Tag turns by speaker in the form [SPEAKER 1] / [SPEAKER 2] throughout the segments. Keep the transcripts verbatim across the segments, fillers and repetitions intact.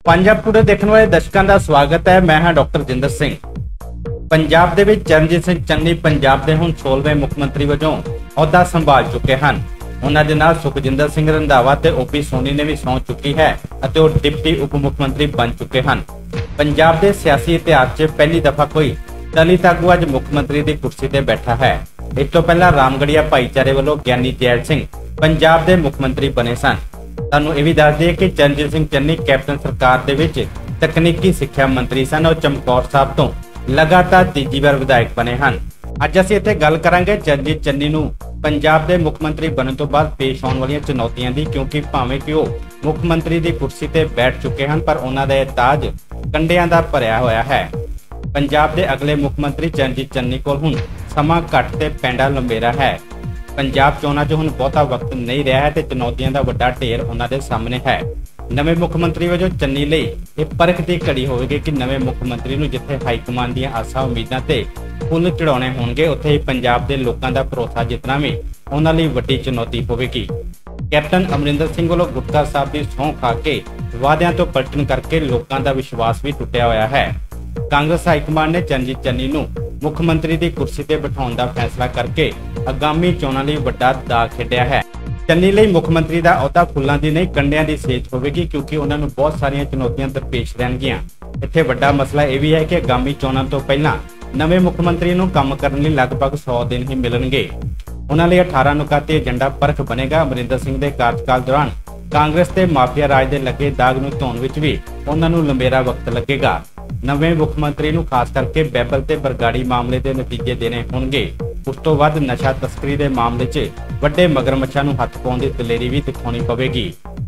[SPEAKER 1] Punjab today देखने वाले दर्शकों का स्वागत है। मैं हाँ डॉक्टर जिंदर सिंह। पंजाब दे विच चरणजीत सिंह चन्नी पंजाब के हुण सोलहवें मुख मंत्री वजों अहुदा संभाल चुके हैं। उन्हां दे नाल सुखजिंदर सिंह रंधावा ते ओपी सोनी ने भी सौं चुकी है अते वह डिप्टी उप मुख्यमंत्री बन चुके हैं। पंजाब के सियासी इतिहास च पहली दफा कोई दलित आगू अज मुख्यमंत्री की कुर्सी ते बैठा है। इस तो पहला रामगढ़िया भाईचारे वालों ज्ञानी जैल सिंह पंजाब के मुख्यमंत्री बने सन। ਤੁਹਾਨੂੰ ਇਹ ਵੀ ਦੱਸ ਦਈਏ ਕਿ ਚਰਨਜੀਤ ਸਿੰਘ ਚੰਨੀ ਕੈਪਟਨ ਸਰਕਾਰ ਦੇ ਵਿੱਚ ਤਕਨੀਕੀ ਸਿੱਖਿਆ ਮੰਤਰੀ ਸਨ और ਚਮਕੌਰ ਸਾਹਿਬ ਤੋਂ ਲਗਾਤਾਰ ਤੀਜੀ ਵਾਰ ਵਿਧਾਇਕ ਬਣੇ ਹਨ। ਅੱਜ ਅਸੀਂ ਇੱਥੇ ਗੱਲ ਕਰਾਂਗੇ ਚਰਨਜੀਤ ਚੰਨੀ ਨੂੰ ਪੰਜਾਬ ਦੇ ਮੁੱਖ ਮੰਤਰੀ ਬਣਨ ਤੋਂ ਬਾਅਦ ਪੇਸ਼ ਆਉਣ ਵਾਲੀਆਂ ਚੁਣੌਤੀਆਂ ਦੀ, ਕਿਉਂਕਿ ਭਾਵੇਂ ਕਿ ਉਹ ਮੁੱਖ ਮੰਤਰੀ ਦੀ ਕੁਰਸੀ ਤੇ ਬੈਠ ਚੁੱਕੇ ਹਨ ਪਰ ਉਹਨਾਂ ਦਾ ਇਹ ਤਾਜ ਕੰਡਿਆਂ ਦਾ ਭਰਿਆ ਹੋਇਆ ਹੈ। ਪੰਜਾਬ ਦੇ ਅਗਲੇ ਮੁੱਖ ਮੰਤਰੀ ਚਰਨਜੀਤ ਚੰਨੀ ਕੋਲ ਹੁਣ ਸਮਾਂ ਘੱਟ ਤੇ ਪੈਂਡਾ ਲੰਬੇਰਾ ਹੈ। पंजाब चोणां 'ਚ ਹੁਣ ਬਹੁਤਾ ਵਕਤ ਨਹੀਂ ਰਿਹਾ ਹੈ ਤੇ ਚੁਣੌਤੀਆਂ ਦਾ ਵੱਡਾ ਢੇਰ ਉਹਨਾਂ ਦੇ ਸਾਹਮਣੇ ਹੈ। ਨਵੇਂ ਮੁੱਖ ਮੰਤਰੀ ਵਜੋਂ ਚੰਨੀ ਲਈ ਇਹ ਪਰਖ ਦੀ ਘੜੀ ਹੋਵੇਗੀ ਕਿ ਨਵੇਂ ਮੁੱਖ ਮੰਤਰੀ ਨੂੰ ਜਿੱਥੇ ਹਾਈ ਕਮਾਂਡ ਦੀਆਂ ਆਸਾਂ ਉਮੀਦਾਂ ਤੇ ਫੁੱਲ ਚੜਾਉਣੇ ਹੋਣਗੇ, ਉੱਥੇ ਹੀ ਪੰਜਾਬ ਦੇ ਲੋਕਾਂ ਦਾ ਭਰੋਸਾ ਜਿੱਤਣਾ ਵੀ ਉਹਨਾਂ ਲਈ ਵੱਡੀ ਚੁਣੌਤੀ ਹੋਵੇਗੀ। ਕੈਪਟਨ ਅਮਰਿੰਦਰ ਸਿੰਘ ਵੱਲੋਂ ਗੁਟਕਾ ਸਾਹਿਬ ਦੀ ਸਹੁੰ ਖਾ ਕੇ ਵਾਅਦਿਆਂ ਤੋਂ ਪਲਟਣ ਕਰਕੇ ਲੋਕਾਂ ਦਾ ਵਿਸ਼ਵਾਸ ਵੀ ਟੁੱਟਿਆ ਹੋਇਆ ਹੈ। ਕਾਂਗਰਸ ਹਾਈ ਕਮਾਂਡ ਨੇ ਚਰਨਜੀਤ ਚੰਨੀ ਨੂੰ ਮੁੱਖ ਮੰਤਰੀ ਦੀ ਕੁਰਸੀ ਤੇ ਬਿਠਾਉਣ ਦਾ ਫੈਸਲਾ ਕਰਕੇ ਆਗਾਮੀ ਚੋਣਾਂ ਲਈ ਵੱਡਾ ਦਾਅ ਖੇਡਿਆ ਹੈ। ਚੰਨੀ ਲਈ ਮੁੱਖ ਮੰਤਰੀ ਦਾ ਅਹੁਦਾ ਫੁੱਲਾਂ ਦੀ ਨਹੀਂ ਕੰਡਿਆਂ ਦੀ ਸੇਜ ਹੋਵੇਗੀ, ਕਿਉਂਕਿ ਉਹਨਾਂ ਨੂੰ ਬਹੁਤ ਸਾਰੀਆਂ ਚੁਣੌਤੀਆਂ ਦਰਪੇਸ਼ ਰਹਿਣਗੀਆਂ। ਇੱਥੇ ਵੱਡਾ ਮਸਲਾ ਇਹ ਵੀ ਹੈ ਕਿ ਆਗਾਮੀ ਚੋਣਾਂ ਤੋਂ ਪਹਿਲਾਂ ਨਵੇਂ ਮੁੱਖ ਮੰਤਰੀ ਨੂੰ ਕੰਮ ਕਰਨ ਲਈ ਲਗਭਗ ਸੌ ਦਿਨ ਹੀ ਮਿਲਣਗੇ। ਉਹਨਾਂ ਲਈ ਅਠਾਰਾਂ ਨੁਕਾਤੇ ਏਜੰਡਾ ਪਰਖ ਬਣੇਗਾ। ਅਮਰਿੰਦਰ ਸਿੰਘ ਦੇ ਕਾਰਜਕਾਲ ਦੌਰਾਨ ਕਾਂਗਰਸ ਤੇ ਮਾਫੀਆ ਰਾਜ ਦੇ ਲੱਗੇ ਦਾਗ ਨੂੰ ਧੋਣ ਵਿੱਚ ਵੀ ਉਹਨਾਂ ਨੂੰ ਲੰਬੇਰਾ ਵਕਤ ਲੱਗੇਗਾ। ਨਵੇਂ ਮੁੱਖ ਮੰਤਰੀ ਨੂੰ ਖਾਸ ਕਰਕੇ ਬੈਬਲ ਤੇ ਬਰਗਾੜੀ ਮਾਮਲੇ ਦੇ ਨਤੀਜੇ ਦੇਣੇ ਹੋਣਗੇ। ਉਸ ਤੋਂ ਬਾਅਦ ਨਸ਼ਾ ਤਸਕਰੀ ਦੇ ਮਾਮਲੇ 'ਚ ਵੱਡੇ ਮਗਰਮੱਛਾਂ ਨੂੰ ਹੱਥ ਪਾਉਣ ਦੀ ਦਲੇਰੀ ਵੀ ਦਿਖਾਉਣੀ ਪਵੇਗੀ।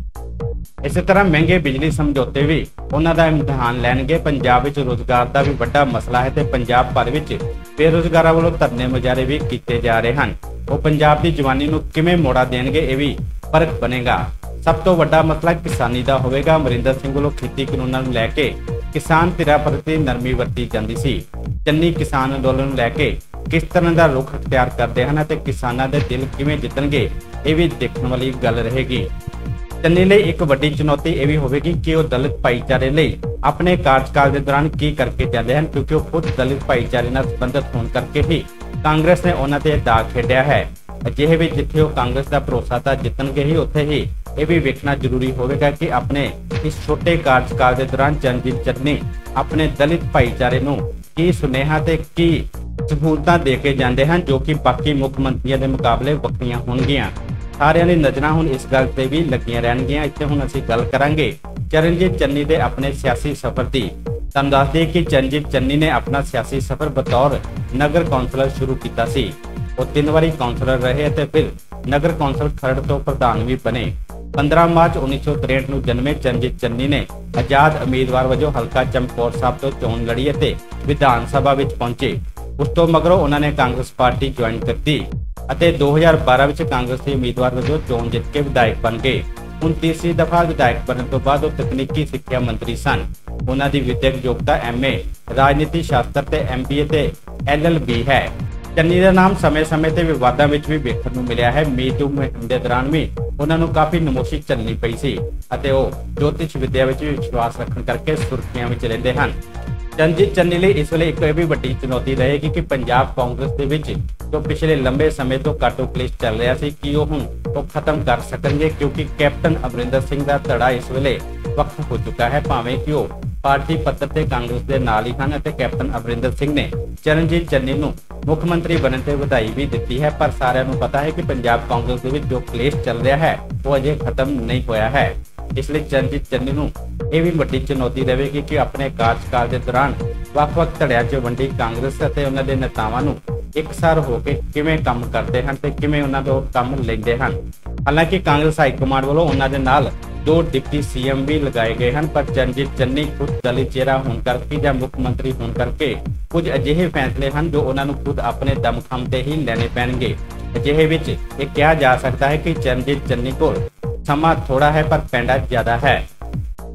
[SPEAKER 1] ਇਸੇ ਤਰ੍ਹਾਂ ਮਹਿੰਗੇ ਬਿਜਲੀ ਸਮਝੌਤੇ ਵੀ ਉਹਨਾਂ ਦਾ ਇਮਤਿਹਾਨ ਲੈਣਗੇ। ਪੰਜਾਬ ਵਿੱਚ ਰੋਜ਼ਗਾਰ ਦਾ ਵੀ ਵੱਡਾ ਮਸਲਾ ਹੈ ਤੇ ਪੰਜਾਬ ਭਰ ਵਿੱਚ ਬੇਰੁਜ਼ਗਾਰਾਂ ਵੱਲੋਂ ਧਰਨੇ ਮੁਜ਼ਾਹਰੇ ਵੀ ਕੀਤੇ ਜਾ ਰਹੇ ਹਨ। ਉਹ ਪੰਜਾਬ ਦੀ ਜਵਾਨੀ ਨੂੰ ਕਿਵੇਂ ਮੋੜਾ ਦੇਣਗੇ, ਇਹ ਵੀ ਫਰਕ ਬਣੇਗਾ। ਸਭ ਤੋਂ ਵੱਡਾ ਮਸਲਾ ਕਿਸਾਨੀ ਦਾ ਹੋਵੇਗਾ। ਅਮਰਿੰਦਰ ਸਿੰਘ ਵੱਲੋਂ ਖੇਤੀ ਕਾਨੂੰਨਾਂ ਨੂੰ ਲੈ ਕੇ ਕਿਸਾਨ ਧਿਰਾਂ ਪ੍ਰਤੀ ਨਰਮੀ ਵਰਤੀ ਜਾਂਦੀ ਸੀ। ਚੰਨੀ ਕਿਸਾਨ ਅੰਦੋਲਨ ਨੂੰ ਲੈ ਕੇ ਕਿਸ ਤਰ੍ਹਾਂ ਦਾ ਰੁਖ ਅਖਤਿਆਰ ਕਰਦੇ ਹਨ ਅਤੇ ਕਿਸਾਨਾਂ ਦੇ ਦਿਲ ਕਿਵੇਂ ਜਿੱਤਣਗੇ, ਇਹ ਵੀ ਦੇਖਣ ਵਾਲੀ ਗੱਲ ਰਹੇਗੀ। ਚੰਨੀ ਲਈ ਇੱਕ ਵੱਡੀ ਚੁਣੌਤੀ ਇਹ ਵੀ ਹੋਵੇਗੀ ਕਿ ਉਹ ਦਲਿਤ ਭਾਈਚਾਰੇ ਲਈ ਆਪਣੇ ਕਾਰਜਕਾਲ ਦੇ ਦੌਰਾਨ ਕੀ ਕਰਕੇ ਜਾਂਦੇ ਹਨ, ਕਿਉਂਕਿ ਉਹ ਖੁਦ ਦਲਿਤ ਭਾਈਚਾਰੇ ਨਾਲ ਸੰਬੰਧਿਤ ਹੋਣ ਕਰਕੇ ਹੀ ਕਾਂਗਰਸ ਨੇ ਉਹਨਾਂ ਤੇ ਦਾਅ ਖੇਡਿਆ ਹੈ। ਅਜਿਹੇ ਵਿੱਚ ਜਿੱਥੇ ਉਹ ਕਾਂਗਰਸ ਦਾ ਭਰੋਸਾ ਤਾਂ ਜਿੱਤਣਗੇ ਹੀ, ਉੱਥੇ ਹੀ ਇਹ ਵੀ ਵੇਖਣਾ ਜ਼ਰੂਰੀ ਹੋਵੇਗਾ ਕਿ ਆਪਣੇ ਇਸ ਛੋਟੇ ਕਾਰਜਕਾਲ ਦੇ ਦੌਰਾਨ ਚਰਨਜੀਤ ਚੰਨੀ ਆਪਣੇ ਦਲਿਤ ਭਾਈਚਾਰੇ ਨੂੰ ਕੀ ਸੁਨੇਹਾ ਤੇ ਕੀ ਸਹੂਲਤਾਂ ਦੇ ਕੇ ਜਾਂਦੇ ਹਨ, ਜੋ ਕਿ ਬਾਕੀ ਮੁੱਖ ਮੰਤਰੀਆਂ ਦੇ ਮੁਕਾਬਲੇ ਵੱਖਰੀਆਂ ਹੋਣਗੀਆਂ। ਸਾਰਿਆਂ ਦੀ ਨਜ਼ਰਾਂ ਹੁਣ ਇਸ ਗੱਲ ਤੇ ਵੀ ਲੱਗੀਆਂ ਰਹਿਣਗੀਆਂ। ਇੱਥੇ ਹੁਣ ਅਸੀਂ ਗੱਲ ਕਰਾਂਗੇ ਚਰਨਜੀਤ ਚੰਨੀ ਦੇ ਆਪਣੇ ਸਿਆਸੀ ਸਫ਼ਰ ਦੀ। ਤੁਹਾਨੂੰ ਦੱਸ ਦਈਏ ਕਿ ਚਰਨਜੀਤ ਚੰਨੀ ਨੇ ਆਪਣਾ ਸਿਆਸੀ ਸਫ਼ਰ ਬਤੌਰ ਨਗਰ ਕੌਂਸਲਰ ਸ਼ੁਰੂ ਕੀਤਾ ਸੀ। ਉਹ ਤਿੰਨ ਵਾਰੀ ਕੌਂਸਲਰ ਰਹੇ ਅਤੇ ਫਿਰ ਨਗਰ ਕੌਂਸਲ ਖਰੜ ਤੋਂ ਪ੍ਰਧਾਨ ਵੀ ਬਣੇ। ਪੰਦਰਾਂ ਮਾਰਚ ਉੱਨੀ ਸੌ ਤਰੇਹਠ ਨੂੰ ਜਨਮੇ ਚਰਨਜੀਤ ਚੰਨੀ ਨੇ ਆਜ਼ਾਦ ਉਮੀਦਵਾਰ ਵਜੋਂ ਹਲਕਾ ਚਮਕੌਰ ਸਾਹਿਬ ਤੋਂ ਚੋਣ ਲੜੀ ਅਤੇ ਵਿਧਾਨ ਸਭਾ ਵਿੱਚ ਪਹੁੰਚੇ। ਉਸ ਤੋਂ ਮਗਰੋਂ ਉਹਨਾਂ ਨੇ ਕਾਂਗਰਸ ਪਾਰਟੀ ਜੁਆਇਨ ਕੀਤੀ ਅਤੇ ਦੋ ਹਜ਼ਾਰ ਬਾਰਾਂ ਵਿੱਚ ਕਾਂਗਰਸ ਦੇ ਉਮੀਦਵਾਰ ਵਜੋਂ ਚੋਣ ਜਿੱਤ ਕੇ ਵਿਧਾਇਕ ਬਣ ਗਏ। ਹੁਣ ਤੀਸਰੀ ਦਫਾ ਵਿਧਾਇਕ ਬਣਨ ਤੋਂ ਬਾਅਦ ਉਹ ਤਕਨੀਕੀ ਸਿੱਖਿਆ ਮੰਤਰੀ ਸਨ। ਉਹਨਾਂ ਦੀ ਵਿਦਿਅਕ ਯੋਗਤਾ ਐਮ ਏ ਰਾਜਨੀਤੀ ਸ਼ਾਸਤਰ ਤੇ ਐਮ ਬੀ ਏ ਤੇ ਐਲ ਐਲ ਬੀ ਹੈ। ਚੰਨੀ ਦਾ ਨਾਮ ਸਮੇਂ-ਸਮੇਂ ਤੇ ਵਿਵਾਦਾਂ ਵਿੱਚ ਵੀ ਵੇਖਣ ਨੂੰ ਮਿਲਿਆ ਹੈ। ਮੀ ਟੂ ਮੁਹਿੰਮ ਦੇ ਦੌਰਾਨ ਵੀ ਉਹਨਾਂ ਨੂੰ ਕਾਫੀ ਨਮੋਸ਼ੀ ਝੱਲਣੀ ਪਈ ਸੀ ਅਤੇ ਉਹ ਜੋਤਿਸ਼ ਵਿਦਿਆ ਵਿੱਚ ਵੀ ਵਿਸ਼ਵਾਸ ਰੱਖਣ ਕਰਕੇ ਸੁਰਖੀਆਂ ਵਿੱਚ ਰਹਿੰਦੇ ਹਨ। ਚਰਨਜੀਤ ਚੰਨੀ ਲਈ ਇਸ ਵੇਲੇ ਇੱਕ ਇਹ ਵੀ ਵੱਡੀ ਚੁਣੌਤੀ ਰਹੇਗੀ ਕਿ ਪੰਜਾਬ ਕਾਂਗਰਸ ਦੇ ਵਿੱਚ ਜੋ ਪਿਛਲੇ ਲੰਬੇ ਸਮੇਂ ਤੋਂ ਕਾਟੋ ਕਲੇਸ਼ ਚੱਲ ਰਿਹਾ ਸੀ, ਕਿ ਉਹ ਹੁਣ ਉਹ ਖਤਮ ਕਰ ਸਕਣਗੇ, ਕਿਉਂਕਿ ਕੈਪਟਨ ਅਮਰਿੰਦਰ ਸਿੰਘ ਦਾ ਧੜਾ ਇਸ ਵੇਲੇ ਵਕਫ ਹੋ ਚੁੱਕਾ ਹੈ। ਭਾਵੇਂ ਕਿ ਉਹ ਪਾਰਟੀ ਪੱਧਰ ਤੇ ਕਾਂਗਰਸ ਦੇ ਨਾਲ ਹੀ ਹਨ ਅਤੇ ਕੈਪਟਨ ਅਮਰਿੰਦਰ ਸਿੰਘ ਨੇ ਚਰਨਜੀਤ ਚੰਨੀ ਨੂੰ ਮੁੱਖ ਮੰਤਰੀ ਬਣਨ ਤੇ ਵਧਾਈ ਵੀ ਦਿੱਤੀ ਹੈ, ਪਰ ਸਾਰਿਆਂ ਨੂੰ ਪਤਾ ਹੈ ਕਿ ਪੰਜਾਬ ਕਾਂਗਰਸ ਦੇ ਵਿੱਚ ਜੋ ਕਲੇਸ਼ ਚੱਲ ਰਿਹਾ ਹੈ ਉਹ ਅਜੇ ਖਤਮ ਨਹੀਂ ਹੋਇਆ ਹੈ। ਇਸ ਲਈ ਚਰਨਜੀਤ ਚੰਨੀ ਨੂੰ ਇਹ ਵੀ ਵੱਡੀ ਚੁਣੌਤੀ ਰਹੇਗੀ ਕਿ ਆਪਣੇ ਕਾਰਜਕਾਲ ਦੇ ਦੌਰਾਨ ਵੱਖ-ਵੱਖ ਧੜਿਆਂ 'ਚ ਵੰਡੀ ਕਾਂਗਰਸ ਅਤੇ ਉਹਨਾਂ ਦੇ ਨੇਤਾਵਾਂ ਨੂੰ ਇਕਸਾਰ ਹੋ ਕੇ ਕਿਵੇਂ ਕੰਮ ਕਰਦੇ ਹਨ ਤੇ ਕਿਵੇਂ ਉਹਨਾਂ ਤੋਂ ਕੰਮ ਲੈਂਦੇ ਹਨ। ਹਾਲਾਂਕਿ ਕਾਂਗਰਸ ਹਾਈ ਕਮਾਂਡ ਵੱਲੋਂ ਉਹਨਾਂ ਦੇ ਨਾਲ ਦੋ ਡਿਪਟੀ ਸੀ ਐਮ ਵੀ ਲਗਾਏ ਗਏ ਹਨ, ਪਰ ਚਰਨਜੀਤ ਚੰਨੀ ਖੁਦ ਦਲਿਤ ਚਿਹਰਾ ਹੋਣ ਕਰਕੇ ਜਾਂ ਮੁੱਖ ਮੰਤਰੀ ਹੋਣ ਕਰਕੇ ਕੁਝ ਅਜਿਹੇ ਫੈਸਲੇ ਹਨ ਜੋ ਉਹਨਾਂ ਨੂੰ ਖੁਦ ਆਪਣੇ ਦਮਖਮ ਤੇ ਹੀ ਲੈਣੇ ਪੈਣਗੇ। ਅਜਿਹੇ ਵਿੱਚ ਇਹ ਕਿਹਾ ਜਾ ਸਕਦਾ ਹੈ ਕਿ ਚਰਨਜੀਤ ਚੰਨੀ ਕੋਲ ਸਮਾਂ ਥੋੜਾ ਹੈ ਪਰ ਪੈਂਡਾ ਜ਼ਿਆਦਾ ਹੈ।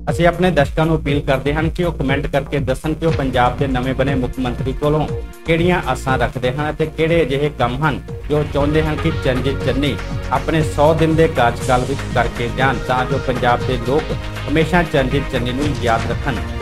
[SPEAKER 1] ਅਸੀਂ ਆਪਣੇ ਦਰਸ਼ਕਾਂ ਨੂੰ ਅਪੀਲ ਕਰਦੇ ਹਾਂ ਕਿ ਉਹ ਕਮੈਂਟ ਕਰਕੇ ਦੱਸਣ ਕਿ ਉਹ ਪੰਜਾਬ ਦੇ ਨਵੇਂ ਬਣੇ ਮੁੱਖ ਮੰਤਰੀ ਕੋਲੋਂ ਕਿਹੜੀਆਂ ਆਸਾਂ ਰੱਖਦੇ ਹਨ ਅਤੇ ਕਿਹੜੇ ਅਜਿਹੇ ਕੰਮ ਹਨ ਜੋ ਚਾਹੁੰਦੇ ਹਨ ਕਿ ਚਰਨਜੀਤ ਚੰਨੀ ਆਪਣੇ ਸੌ ਦਿਨ ਦੇ ਕਾਰਜਕਾਲ ਵਿੱਚ ਕਰਕੇ ਜਾਣ, ਤਾਂ ਜੋ ਪੰਜਾਬ ਦੇ ਲੋਕ ਹਮੇਸ਼ਾ ਚਰਨਜੀਤ ਚੰਨੀ ਨੂੰ ਯਾਦ ਰੱਖਣ।